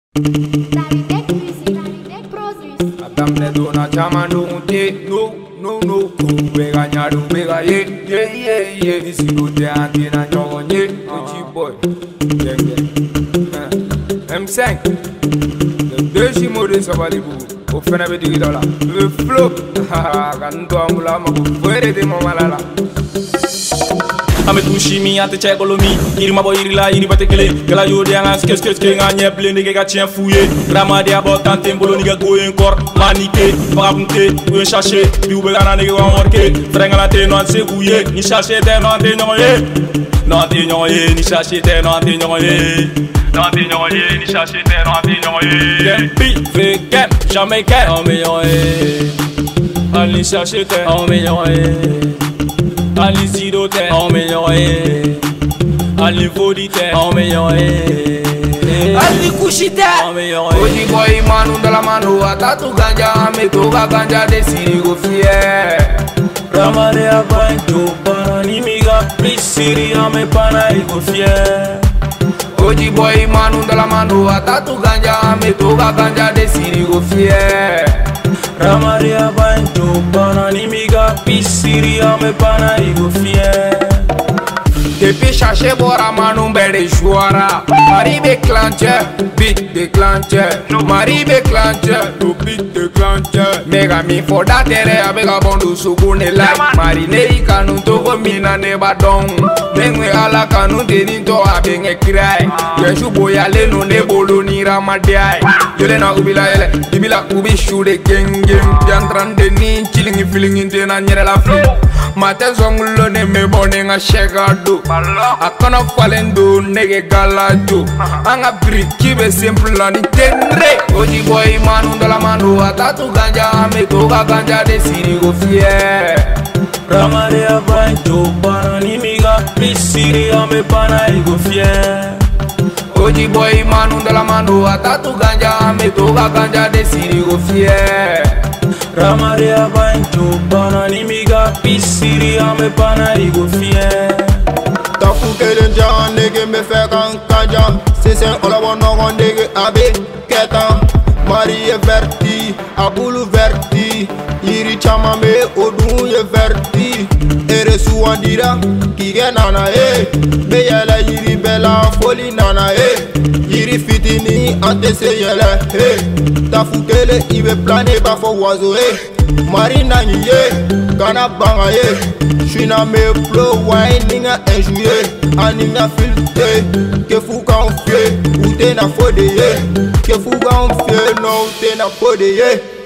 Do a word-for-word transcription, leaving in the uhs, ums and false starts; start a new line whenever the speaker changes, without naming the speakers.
Atamne dona chamando un te, no, no, no. Bega nyadu bega ye, ye, ye, ye. Isi do te ante na nyogo ye, ochi boy. Gang gang. M cinq. Le deux chimo de sabalibu. Au fena be digi dola. Le flow. Kanto amula mabu. Fuere de mamalala.
Ame tu shimi ante che kolomi iri mabo iri la iri bate kele kala yo de anga skes skes ke nga nye ble nige ga tien fouye ramade abo tante mbolo nige go encore manike bagabunte ou chercher bi ou be gana nige wa morke frenga la te non se gouye ni chercher te non te nyoye non te nyoye ni chercher te non te nyoye non te nyoye ni chercher te non te nyoye gempi fe gem jamais que on me nyoye ali chercher te on me nyoye Ali zero te, on me yoye. Ali vodi te, on me yoye.
Ali kushite,
on me yoye.
Oji boy manu dala manu atatu ganja ame toga ganja de siri go fie.
Ramade abanjo pana nimiga misiri ame pana go fie.
Oji boy manu dala manu atatu ganja ame toga ganja de siri go fie.
Ramade abanjo pana nimiga misiri ame pana go fie.
Depuis chercher bora manu bede jouara. Mari be clanche, beat de clanche. Mari be clanche, no beat de clanche. Mega mi for that tere abega bondu sugune like. Mari nei kanu togo mina ne badong. Nengwe ala kanu deni to abenge cry. Yeshu boya le no ne bolo ni ramadiai. Yole na ubila yele, ibila ubi shude geng geng. Jantran de ni chilling feeling inte na nyere la flu. Mate zongulo ne me bone nga shegado. Akana falendo nege galado. Anga briki be simple la ni tenre. Oji boy manu dala manu atatu ganja ame toga ganja de siri go fie.
Ramade abanjo pana nimiga misiri ame pana go fie.
Oji boy manu dala manu atatu ganja ame toga ganja de siri go fie.
Ramade abanjo pana nimiga misiri ame pana go fie.
Tafu kelen jan nege me fe kan kanja. Sesen olabo nogon nege abe ketan. Mari e verti, abulu verti. Yiri chama me odun ye verti. Ere suwandira kige nana e. Me yele yiri bela foli nana e. Yiri fitini ante se yele e. Tafu kele ibe plane ba fo wazo e. Mari nani ye, kana banga ye. Shina me flow wine ninga enjouye. Aninga filtre, ke fou kan fie. Ou te na fode ye, ke fou kan fie. Non ou te na fode ye.